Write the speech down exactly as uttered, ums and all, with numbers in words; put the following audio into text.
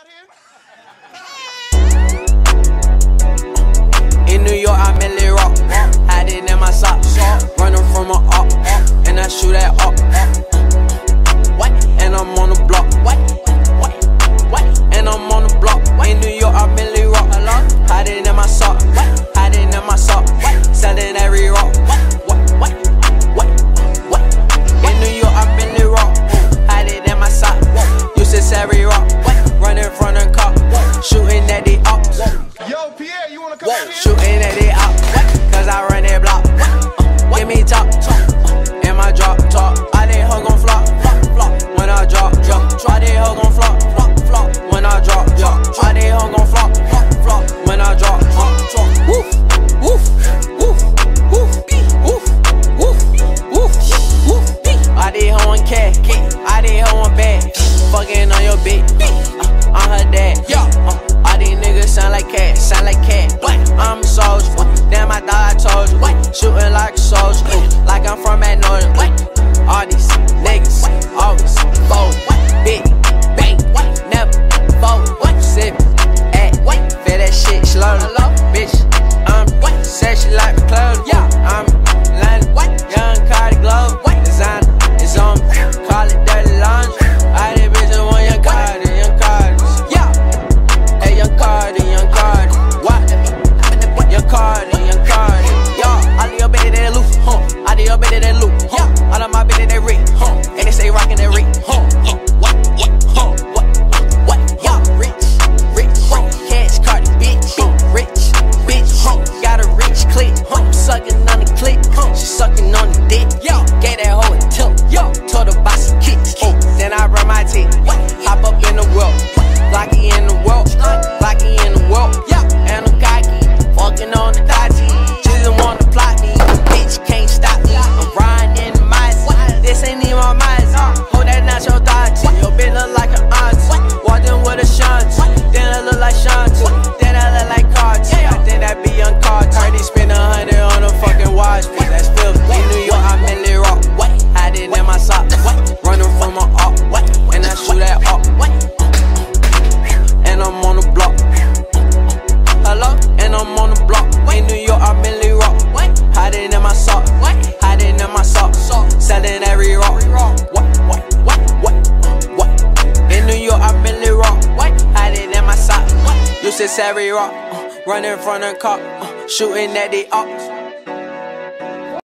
In New York, I mainly rock, hiding in my socks, running from a up, and I shoot at up. And I'm on the block, and I'm on the block. In New York, I mainly rock, hiding in my sock, hiding in my sock, selling every rock. In New York, I mainly rock, hiding in my sock, useless every rock, running from the cop, shooting at the ops. Yo, Pierre, you wanna come out here? Shooting at the ops, cause I run that block. Uh, give me top, uh, in my drop, top. I did hug on flop, flop, flop. When I drop, drop. I did hug on flop, flop, flop. When I drop, drop. I did hug on flop, flop, flop. When I drop, drop, drop. Woof, woof, woof, woof, woof, woof, woof, woof. I did hug on cat, I did hug on bag. Fucking on your bitch, uh, I'm her dad. Uh, all these niggas sound like cat, sound like cat. I'm a soldier, damn I thought I told you. Shooting like a soldier, like I'm from that northern. All these niggas always fold, big bang, never fold. Sip, at, feel that shit slowly. Bitch, I'm said she like the clothes. I'm London, young Cardi Globe, designer is on me. Call it dirty laundry. I did bitches want young Cardi, young Cardi. Yeah, hey young Cardi, young Cardi. What? Young Cardi, young Cardi. Yo, all of your bitches they loop, huh? All of your bitches they loop, huh? All of my bitches they rip, huh? And they stay rockin' that rip, huh? What? What? Huh? What? What? Yo, rich, rich, huh? Cash Cardi, bitch, rich, bitch, huh? Got a rich click, huh? Sucking on the click, huh? She sucking on the dick, yo. Gave that hoe a tip, yo. Told her buy some kicks, oh. Then I run my teeth, hop up in the world, Glocky in the world, Glocky in the world, yeah. And I'm cocky, fucking on the dodgy. Just wanna plot me, bitch can't stop me. I'm riding in the mice, this ain't even my mice. Hold that not your dodgy, your bitch look like an auntie. Walked in with a shanty, then I look like shanty, then I look like Carti. I think that be young Carti. Cardi spend a hundred on a fucking watch, bitch, that's filthy. In New York, I mainly rock, hiding in my socks, running from a up, and I shoot at up. And I'm on the block, hello, and I'm on the block. In New York, I mainly rock, hiding in my sock, hiding in my sock, selling every rock. What, what, what, what, what? In New York, I mainly rock, hiding in my sock, useless every rock, running from the cop, shooting at the ops.